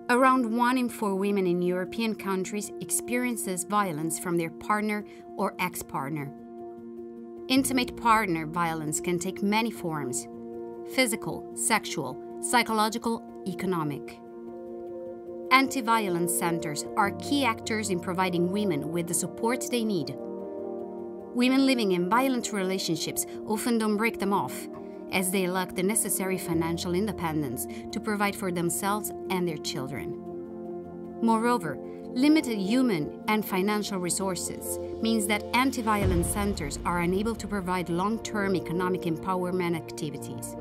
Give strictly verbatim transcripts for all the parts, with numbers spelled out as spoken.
Around one in four women in European countries experiences violence from their partner or ex-partner. Intimate partner violence can take many forms: physical, sexual, psychological, economic. Anti-violence centers are key actors in providing women with the support they need. Women living in violent relationships often don't break them off, as they lack the necessary financial independence to provide for themselves and their children. Moreover, limited human and financial resources means that anti-violence centers are unable to provide long-term economic empowerment activities.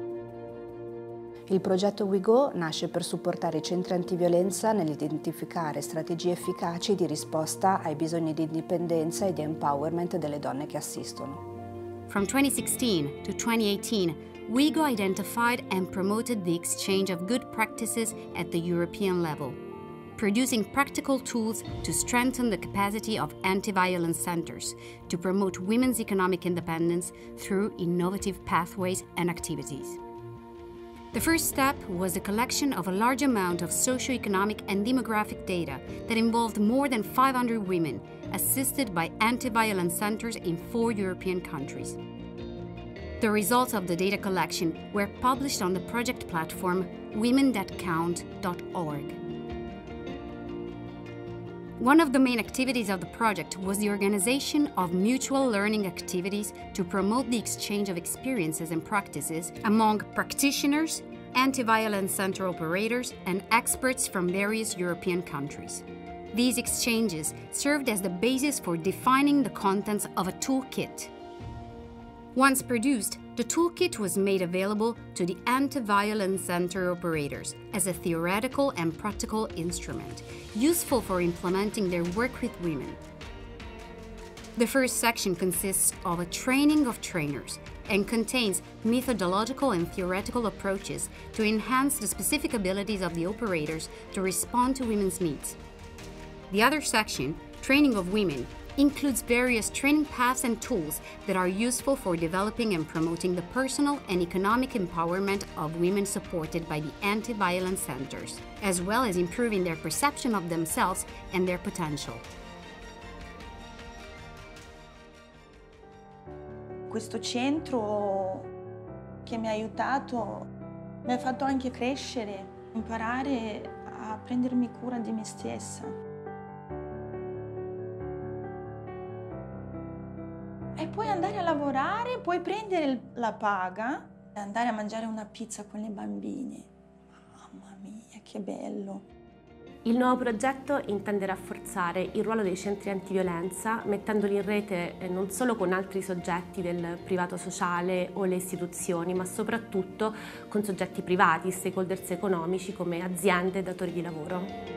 Il progetto WeGo nasce per supportare i centri antiviolenza nell'identificare strategie efficaci di risposta ai bisogni di indipendenza e di empowerment delle donne che assistono. From twenty sixteen to twenty eighteen, WeGo identified and promoted the exchange of good practices at the European level, producing practical tools to strengthen the capacity of anti-violence centers to promote women's economic independence through innovative pathways and activities. The first step was the collection of a large amount of socioeconomic and demographic data that involved more than five hundred women, assisted by anti-violence centers in four European countries. The results of the data collection were published on the project platform women that count dot org. One of the main activities of the project was the organization of mutual learning activities to promote the exchange of experiences and practices among practitioners, anti-violence center operators, and experts from various European countries. These exchanges served as the basis for defining the contents of a toolkit. Once produced, the toolkit was made available to the anti-violence center operators as a theoretical and practical instrument, useful for implementing their work with women. The first section consists of a training of trainers and contains methodological and theoretical approaches to enhance the specific abilities of the operators to respond to women's needs. The other section, Training of Women, includes various training paths and tools that are useful for developing and promoting the personal and economic empowerment of women supported by the anti-violence centers, as well as improving their perception of themselves and their potential. Questo centro che mi ha aiutato mi ha fatto anche crescere, imparare a prendermi cura di me stessa. E poi andare a lavorare, poi prendere la paga e andare a mangiare una pizza con le bambine. Mamma mia, che bello! Il nuovo progetto intende rafforzare il ruolo dei centri antiviolenza, mettendoli in rete non solo con altri soggetti del privato sociale o le istituzioni, ma soprattutto con soggetti privati, stakeholders economici come aziende e datori di lavoro.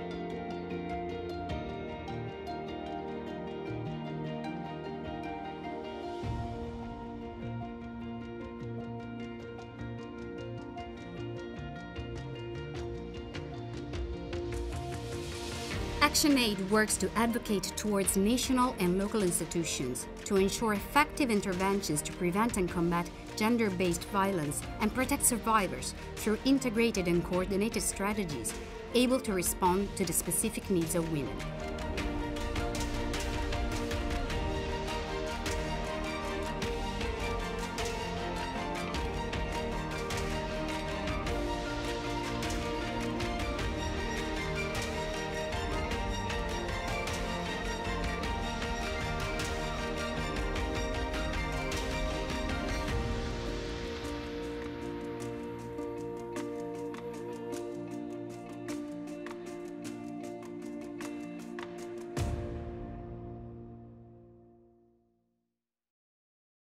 ActionAid works to advocate towards national and local institutions to ensure effective interventions to prevent and combat gender-based violence and protect survivors through integrated and coordinated strategies able to respond to the specific needs of women.